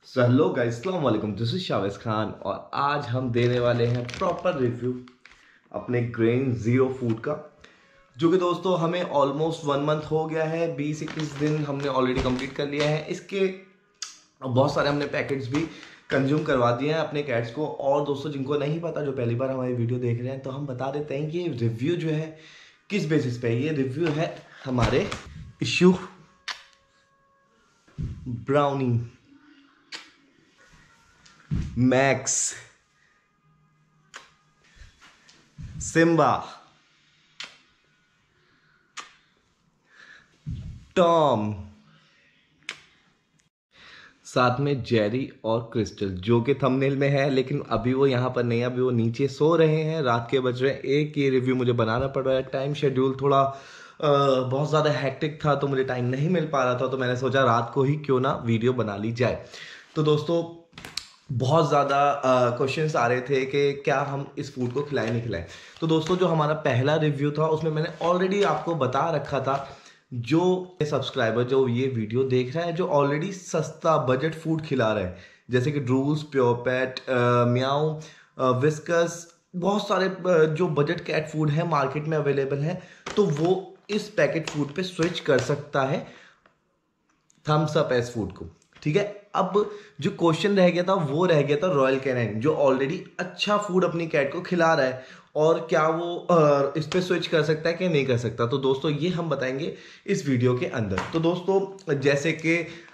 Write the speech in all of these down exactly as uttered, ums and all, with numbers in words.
So hello guys, अस्सलाम वालेकुम। This is Chavez Khan और आज हम देने वाले हैं प्रॉपर रिव्यू अपने ग्रेन ज़ीरो फूड का, जो कि दोस्तों हमें ऑलमोस्ट वन मंथ हो गया है। बीस इक्कीस दिन हमने ऑलरेडी कंप्लीट कर लिया है। इसके बहुत सारे हमने पैकेट्स भी कंज्यूम करवा दिए हैं अपने कैट्स को। और दोस्तों जिनको नहीं पता, जो पहली बार हमारी वीडियो देख रहे हैं, तो हम बता देते हैं कि रिव्यू जो है किस बेसिस पे है। ये रिव्यू है हमारे इशू ब्राउनी, मैक्स, सिम्बा, टॉम, साथ में जेरी और क्रिस्टल, जो कि थंबनेल में है लेकिन अभी वो यहाँ पर नहीं है। अभी वो नीचे सो रहे हैं। रात के बज रहे हैं एक। ये रिव्यू मुझे बनाना पड़ रहा है। टाइम शेड्यूल थोड़ा आ, बहुत ज़्यादा हैक्टिक था, तो मुझे टाइम नहीं मिल पा रहा था। तो मैंने सोचा रात को ही क्यों ना वीडियो बना ली जाए। तो दोस्तों बहुत ज़्यादा क्वेश्चंस आ रहे थे कि क्या हम इस फूड को खिलाएं नहीं खिलाएं। तो दोस्तों जो हमारा पहला रिव्यू था उसमें मैंने ऑलरेडी आपको बता रखा था, जो सब्सक्राइबर जो ये वीडियो देख रहा है, जो ऑलरेडी सस्ता बजट फूड खिला रहा है, जैसे कि ड्रूल्स, प्योर पेट, म्याऊ, विस्कस, बहुत सारे जो बजट कैट फूड है मार्केट में अवेलेबल है, तो वो इस पैकेट फूड पे स्विच कर सकता है थम्स अप एस फूड को। ठीक है। अब जो क्वेश्चन रह गया था वो रह गया था रॉयल कैनाइन, जो ऑलरेडी अच्छा फूड अपनी कैट को खिला रहा है, और क्या वो आ, इस पे स्विच कर सकता है कि नहीं कर सकता। तो दोस्तों ये हम बताएंगे इस वीडियो के अंदर। तो दोस्तों जैसे कि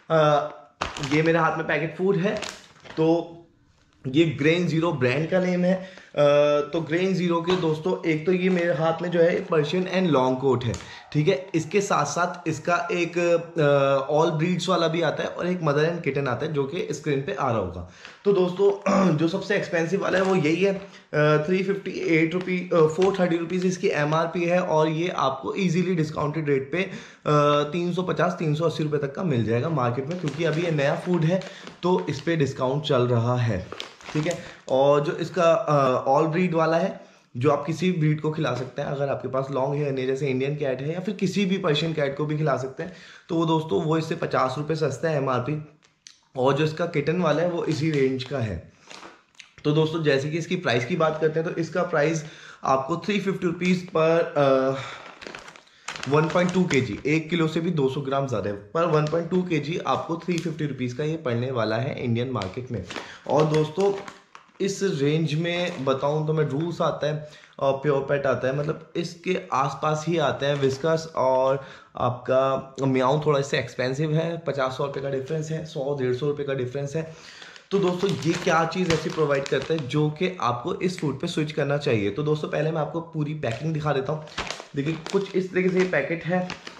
ये मेरे हाथ में पैकेट फूड है, तो ये ग्रेन ज़ीरो ब्रांड का नेम है। Uh, तो ग्रेन ज़ीरो के दोस्तों एक तो ये मेरे हाथ में जो है पर्शियन एंड लॉन्ग कोट है। ठीक है। इसके साथ साथ इसका एक ऑल uh, ब्रीड्स वाला भी आता है और एक मदर एंड किटन आता है, जो कि स्क्रीन पे आ रहा होगा। तो दोस्तों जो सबसे एक्सपेंसिव वाला है वो यही है। Three fifty eight rupee four thirty rupees इसकी एम आर पी है, और ये आपको इजीली डिस्काउंटेड रेट पे तीन सौ पचास तीन सौ अस्सी रुपये तक का मिल जाएगा मार्केट में, क्योंकि अभी ये नया फूड है तो इस पर डिस्काउंट चल रहा है। ठीक है। और जो इसका ऑल ब्रीड वाला है, जो आप किसी भी ब्रीड को खिला सकते हैं, अगर आपके पास लॉन्ग हेयर नहीं, जैसे इंडियन कैट है या फिर किसी भी पर्शियन कैट को भी खिला सकते हैं, तो वो दोस्तों वो इससे पचास रुपये सस्ता है एमआरपी। और जो इसका किटन वाला है वो इसी रेंज का है। तो दोस्तों जैसे कि इसकी प्राइस की बात करते हैं, तो इसका प्राइस आपको थ्री फिफ्टी रुपीज़ पर one point two K G, एक किलो से भी दो सौ ग्राम ज़्यादा है, पर वन पॉइंट टू के जी आपको थ्री फिफ्टी रुपीज़ का ये पड़ने वाला है इंडियन मार्केट में। और दोस्तों इस रेंज में बताऊं तो मैं रूल्स आता है और प्योर पेट आता है, मतलब इसके आसपास ही आता है। विस्कस और आपका म्याऊ थोड़ा इससे एक्सपेंसिव है, पचास सौ रुपये का डिफरेंस है, सौ डेढ़ सौ रुपये का डिफरेंस है। तो दोस्तों ये क्या चीज़ ऐसी प्रोवाइड करता है जो कि आपको इस फूड पे स्विच करना चाहिए। तो दोस्तों पहले मैं आपको पूरी पैकिंग दिखा देता हूँ। देखिए कुछ इस तरीके से ये पैकेट है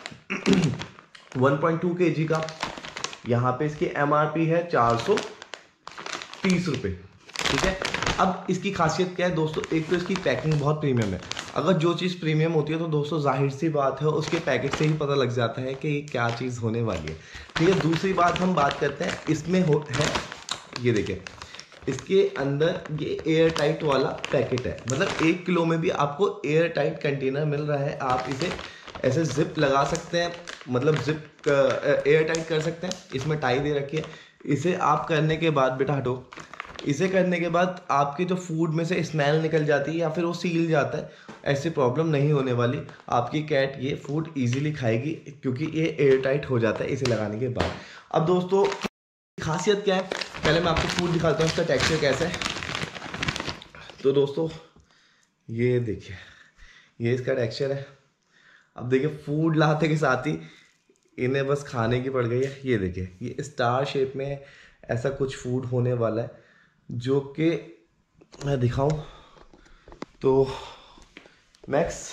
वन पॉइंट टू के जी का। यहाँ पे इसकी एम आर पी है चार सौ तीस रुपये। ठीक है। अब इसकी खासियत क्या है दोस्तों, एक तो इसकी पैकिंग बहुत प्रीमियम है। अगर जो चीज़ प्रीमियम होती है तो दोस्तों जाहिर सी बात है उसके पैकेट से ही पता लग जाता है कि ये क्या चीज़ होने वाली है। ठीक है। दूसरी बात हम बात करते हैं, इसमें हो है ये देखिए, इसके अंदर ये एयर टाइट वाला पैकेट है, मतलब एक किलो में भी आपको एयर टाइट कंटेनर मिल रहा है। आप इसे ऐसे जिप लगा सकते हैं, मतलब जिप एयर टाइट कर सकते हैं। इसमें टाई दे रखी है। इसे आप करने के बाद बेटा हटो, इसे करने के बाद आपके जो फूड में से स्मेल निकल जाती है या फिर वो सील जाता है, ऐसी प्रॉब्लम नहीं होने वाली। आपकी कैट ये फूड इजीली खाएगी, क्योंकि ये एयर टाइट हो जाता है इसे लगाने के बाद। अब दोस्तों खासियत क्या है, पहले मैं आपको फूड दिखाता हूँ इसका टेक्सचर कैसा है। तो दोस्तों ये देखिए, ये इसका टेक्सचर है। अब देखिए फूड लाते के साथ ही इन्हें बस खाने की पड़ गई है। ये देखिए ये स्टार शेप में ऐसा कुछ फूड होने वाला है, जो कि मैं दिखाऊं तो मैक्स,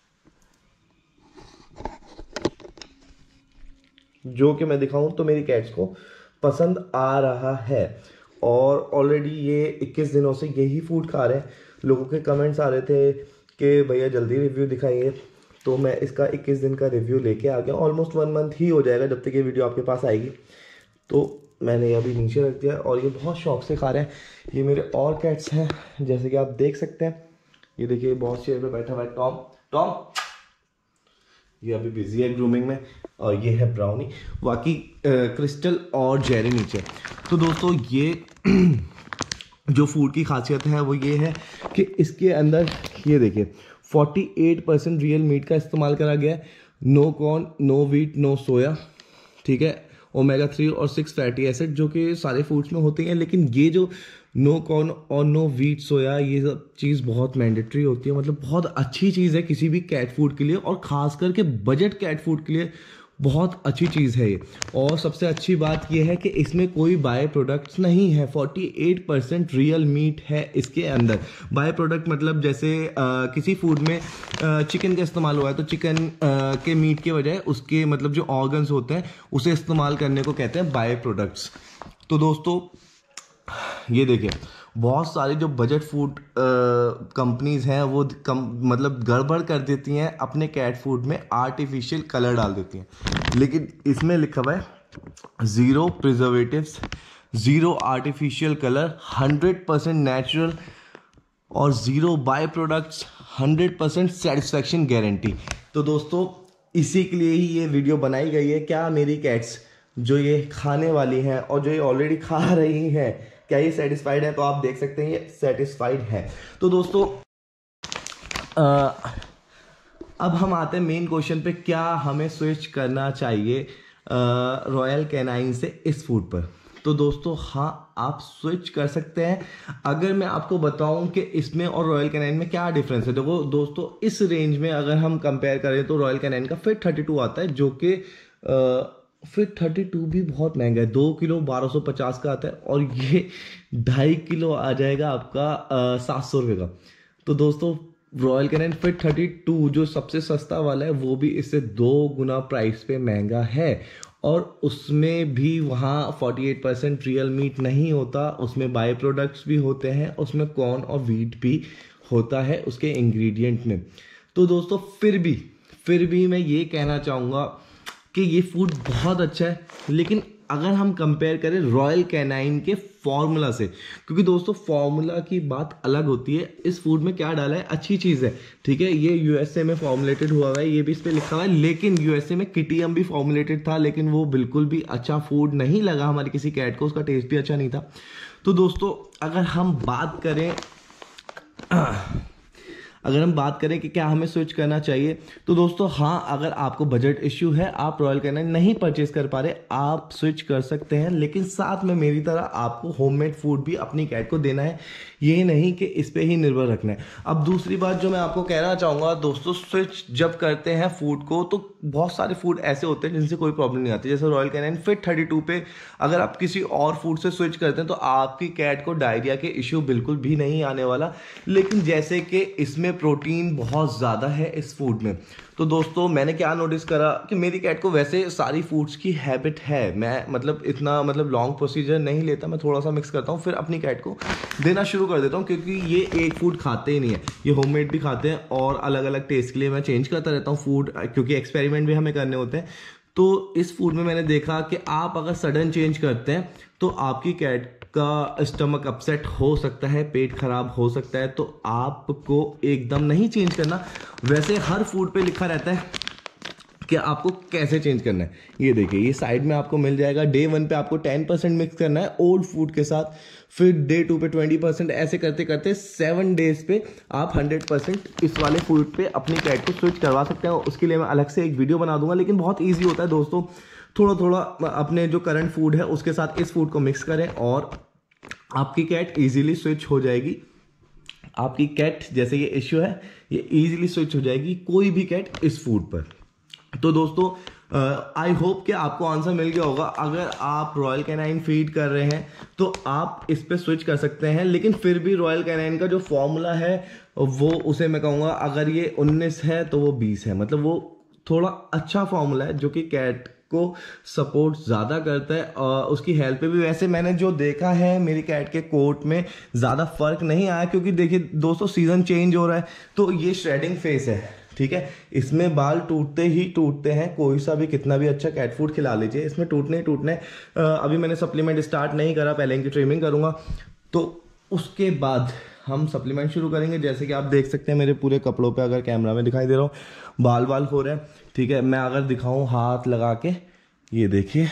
जो कि मैं दिखाऊं तो मेरी कैट्स को पसंद आ रहा है। और ऑलरेडी ये इक्कीस दिनों से यही फूड खा रहे हैं। लोगों के कमेंट्स आ रहे थे कि भैया जल्दी रिव्यू दिखाइए, तो मैं इसका इक्कीस दिन का रिव्यू लेके आ गया। ऑलमोस्ट वन मंथ ही हो जाएगा जब तक ये वीडियो आपके पास आएगी। तो मैंने ये अभी नीचे रख दिया और ये बहुत शौक से खा रहे हैं। ये मेरे और कैट्स हैं, जैसे कि आप देख सकते हैं। ये देखिए बहुत चेयर पे बैठा हुआ है टॉम। टॉम ये अभी बिजी है ग्रूमिंग में। और ये है ब्राउनी, बाकी क्रिस्टल और जेरी नीचे। तो दोस्तों ये जो फूड की खासियत है वो ये है कि इसके अंदर ये देखिए अड़तालीस परसेंट रियल मीट का इस्तेमाल करा गया है। No corn, no wheat, no soya, ठीक है। ओमेगा थ्री और सिक्स फैटी एसिड जो कि सारे फूड्स में होते हैं, लेकिन ये जो नो कॉर्न और नो व्हीट सोया ये सब चीज़ बहुत मैंडेटरी होती है, मतलब बहुत अच्छी चीज़ है किसी भी कैट फूड के लिए, और ख़ास करके बजट कैट फूड के लिए बहुत अच्छी चीज़ है ये। और सबसे अच्छी बात ये है कि इसमें कोई बाय प्रोडक्ट्स नहीं है, अड़तालीस परसेंट रियल मीट है इसके अंदर। बाय प्रोडक्ट मतलब जैसे आ, किसी फूड में आ, चिकन का इस्तेमाल हुआ है तो चिकन आ, के मीट के बजाय उसके मतलब जो ऑर्गन्स होते हैं उसे इस्तेमाल करने को कहते हैं बाय प्रोडक्ट्स। तो दोस्तों ये देखिए बहुत सारी जो बजट फूड कंपनीज हैं वो कम मतलब गड़बड़ कर देती हैं, अपने कैट फूड में आर्टिफिशियल कलर डाल देती हैं, लेकिन इसमें लिखा हुआ है zero preservatives, zero artificial colour, hundred percent natural और zero by products, hundred percent satisfaction guarantee. तो दोस्तों इसी के लिए ही ये वीडियो बनाई गई है। क्या मेरी कैट्स जो ये खाने वाली हैं और जो ये ऑलरेडी खा रही हैं, क्या ये सेटिस्फाइड है? तो आप देख सकते हैं ये सेटिस्फाइड है। तो दोस्तों आ, अब हम आते हैं मेन क्वेश्चन पे, क्या हमें स्विच करना चाहिए रॉयल कैनाइन से इस फूड पर? तो दोस्तों हाँ, आप स्विच कर सकते हैं। अगर मैं आपको बताऊं कि इसमें और रॉयल कैनाइन में क्या डिफरेंस है, देखो दोस्तों इस रेंज में अगर हम कंपेयर करें तो रॉयल कैनाइन का फिट थर्टी टू आता है, जो कि फिट थर्टी टू भी बहुत महंगा है, दो किलो बारह सौ पचास का आता है, और ये ढाई किलो आ जाएगा आपका सात सौ रुपये का। तो दोस्तों Royal Canin fit thirty two जो सबसे सस्ता वाला है वो भी इससे दो गुना प्राइस पे महंगा है, और उसमें भी वहाँ अड़तालीस परसेंट रियल मीट नहीं होता, उसमें बाय प्रोडक्ट्स भी होते हैं, उसमें कॉर्न और व्हीट भी होता है उसके इंग्रेडिएंट में। तो दोस्तों फिर भी फिर भी मैं ये कहना चाहूँगा कि ये फूड बहुत अच्छा है, लेकिन अगर हम कंपेयर करें रॉयल कैनाइन के फॉर्मूला से, क्योंकि दोस्तों फॉर्मूला की बात अलग होती है, इस फूड में क्या डाला है अच्छी चीज़ है, ठीक है। ये यूएसए में फॉर्मुलेटेड हुआ है, ये भी इस पर लिखा हुआ है, लेकिन यूएसए में किटीएम भी फॉर्मुलेटेड था, लेकिन वो बिल्कुल भी अच्छा फूड नहीं लगा हमारी किसी कैट को, उसका टेस्ट भी अच्छा नहीं था। तो दोस्तों अगर हम बात करें अगर हम बात करें कि क्या हमें स्विच करना चाहिए, तो दोस्तों हाँ, अगर आपको बजट इश्यू है, आप रॉयल कैनाइन नहीं परचेज कर पा रहे, आप स्विच कर सकते हैं, लेकिन साथ में मेरी तरह आपको होममेड फूड भी अपनी कैट को देना है, ये नहीं कि इस पे ही निर्भर रखना है। अब दूसरी बात जो मैं आपको कहना चाहूँगा दोस्तों, स्विच जब करते हैं फूड को तो बहुत सारे फूड ऐसे होते हैं जिनसे कोई प्रॉब्लम नहीं आती, जैसे Royal Canin fit thirty two पे अगर आप किसी और फूड से स्विच करते हैं तो आपकी कैट को डायरिया के इश्यू बिल्कुल भी नहीं आने वाला, लेकिन जैसे कि इसमें प्रोटीन बहुत ज़्यादा है इस फूड में। तो दोस्तों मैंने क्या नोटिस करा कि मेरी कैट को वैसे सारी फूड्स की हैबिट है, मैं मतलब इतना मतलब लॉन्ग प्रोसीजर नहीं लेता, मैं थोड़ा सा मिक्स करता हूँ फिर अपनी कैट को देना शुरू कर देता हूँ, क्योंकि ये एक फूड खाते ही नहीं है, ये होममेड भी खाते हैं और अलग अलग टेस्ट के लिए मैं चेंज करता रहता हूँ फूड, क्योंकि एक्सपेरिमेंट भी हमें करने होते हैं। तो इस फूड में मैंने देखा कि आप अगर सडन चेंज करते हैं तो आपकी कैट का स्टमक अपसेट हो सकता है, पेट खराब हो सकता है, तो आपको एकदम नहीं चेंज करना। वैसे हर फूड पे लिखा रहता है कि आपको कैसे चेंज करना है, ये देखिए ये साइड में आपको मिल जाएगा। डे वन पे आपको टेन परसेंट मिक्स करना है ओल्ड फूड के साथ, फिर डे टू पे ट्वेंटी परसेंट, ऐसे करते करते सेवन डेज पे आप हंड्रेड परसेंट इस वाले फूड पे अपनी कैट को स्विच करवा सकते हैं। उसके लिए मैं अलग से एक वीडियो बना दूंगा, लेकिन बहुत ईजी होता है दोस्तों। थोड़ा थोड़ा अपने जो करंट फूड है उसके साथ इस फूड को मिक्स करें और आपकी कैट ईजिली स्विच हो जाएगी। आपकी कैट जैसे ये इश्यू है ये ईजिली स्विच हो जाएगी, कोई भी कैट इस फूड पर। तो दोस्तों आई होप कि आपको आंसर मिल गया होगा। अगर आप रॉयल कैनाइन फीड कर रहे हैं तो आप इस पे स्विच कर सकते हैं, लेकिन फिर भी रॉयल कैनाइन का जो फॉर्मूला है वो उसे मैं कहूँगा अगर ये उन्नीस है तो वो बीस है, मतलब वो थोड़ा अच्छा फॉर्मूला है जो कि कैट को सपोर्ट ज़्यादा करता है और उसकी हेल्थ पे भी। वैसे मैंने जो देखा है मेरी कैट के कोट में ज़्यादा फर्क नहीं आया, क्योंकि देखिए दोस्तों सीज़न चेंज हो रहा है तो ये श्रेडिंग फेस है, ठीक है, इसमें बाल टूटते ही टूटते हैं, कोई सा भी कितना भी अच्छा कैट फूड खिला लीजिए इसमें टूटने ही टूटने। अभी मैंने सप्लीमेंट स्टार्ट नहीं करा, पहले इनकी ट्रिमिंग करूँगा तो उसके बाद हम सप्लीमेंट शुरू करेंगे। जैसे कि आप देख सकते हैं मेरे पूरे कपड़ों पे, अगर कैमरा में दिखाई दे रहा हूँ, बाल बाल हो रहे हैं, ठीक है। मैं अगर दिखाऊं हाथ लगा के, ये देखिए,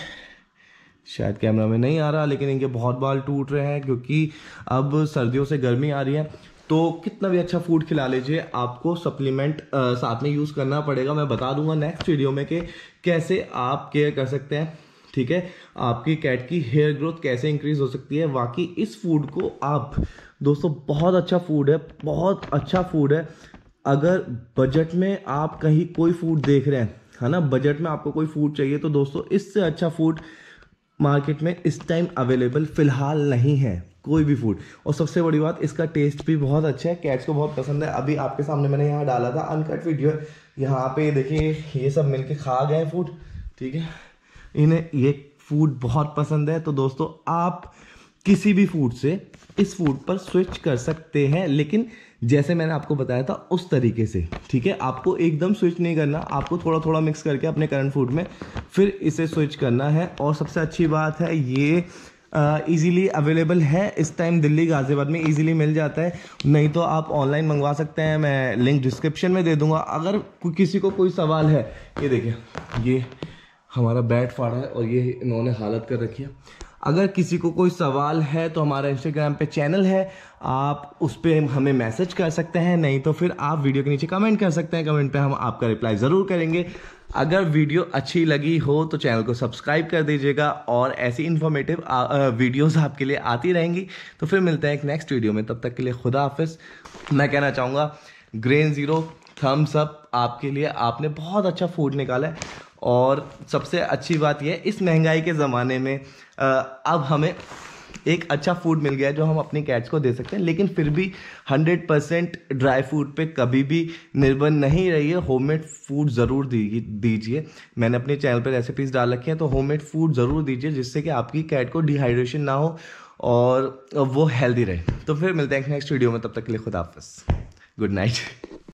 शायद कैमरा में नहीं आ रहा, लेकिन इनके बहुत बाल टूट रहे हैं क्योंकि अब सर्दियों से गर्मी आ रही है। तो कितना भी अच्छा फूड खिला लीजिए, आपको सप्लीमेंट साथ में यूज़ करना पड़ेगा। मैं बता दूंगा नेक्स्ट वीडियो में कि कैसे आप केयर कर सकते हैं, ठीक है। आपकी कैट की हेयर ग्रोथ कैसे इंक्रीज हो सकती है। बाकी इस फूड को आप दोस्तों, बहुत अच्छा फूड है, बहुत अच्छा फूड है। अगर बजट में आप कहीं कोई फूड देख रहे हैं, है ना, बजट में आपको कोई फूड चाहिए, तो दोस्तों इससे अच्छा फूड मार्केट में इस टाइम अवेलेबल फिलहाल नहीं है कोई भी फूड। और सबसे बड़ी बात, इसका टेस्ट भी बहुत अच्छा है, कैट्स को बहुत पसंद है। अभी आपके सामने मैंने यहाँ डाला था अनकट वीडियो, यहाँ पे देखिए ये सब मिलके खा गए फूड, ठीक है। इन्हें ये फूड बहुत पसंद है। तो दोस्तों आप किसी भी फूड से इस फूड पर स्विच कर सकते हैं, लेकिन जैसे मैंने आपको बताया था उस तरीके से, ठीक है। आपको एकदम स्विच नहीं करना, आपको थोड़ा थोड़ा मिक्स करके अपने करंट फूड में फिर इसे स्विच करना है। और सबसे अच्छी बात है, ये इजीली अवेलेबल है इस टाइम दिल्ली गाजियाबाद में, इजीली मिल जाता है। नहीं तो आप ऑनलाइन मंगवा सकते हैं, मैं लिंक डिस्क्रिप्शन में दे दूंगा। अगर किसी को कोई सवाल है, ये देखिए ये हमारा बैट फाड़ा है और ये इन्होंने हालत कर रखी है। अगर किसी को कोई सवाल है तो हमारा इंस्टाग्राम पे चैनल है, आप उस पर हमें मैसेज कर सकते हैं, नहीं तो फिर आप वीडियो के नीचे कमेंट कर सकते हैं। कमेंट पे हम आपका रिप्लाई ज़रूर करेंगे। अगर वीडियो अच्छी लगी हो तो चैनल को सब्सक्राइब कर दीजिएगा, और ऐसी इन्फॉर्मेटिव वीडियोस आपके लिए आती रहेंगी। तो फिर मिलते हैं एक नेक्स्ट वीडियो में, तब तक के लिए खुदा हाफिज़। मैं कहना चाहूँगा ग्रेन ज़ीरो थम्स अप आपके लिए, आपने बहुत अच्छा फूड निकाला है। और सबसे अच्छी बात यह, इस महंगाई के ज़माने में अब हमें एक अच्छा फूड मिल गया है जो हम अपनी कैट्स को दे सकते हैं। लेकिन फिर भी हंड्रेड परसेंट ड्राई फूड पे कभी भी निर्भर नहीं रहिए, होममेड फूड ज़रूर दीजिए। मैंने अपने चैनल पे रेसिपीज़ डाल रखी हैं, तो होममेड फूड ज़रूर दीजिए, जिससे कि आपकी कैट को डिहाइड्रेशन ना हो और वो हेल्दी रहे। तो फिर मिलते हैं नेक्स्ट वीडियो में, तब तक के लिए खुदा हाफिज़, गुड नाइट।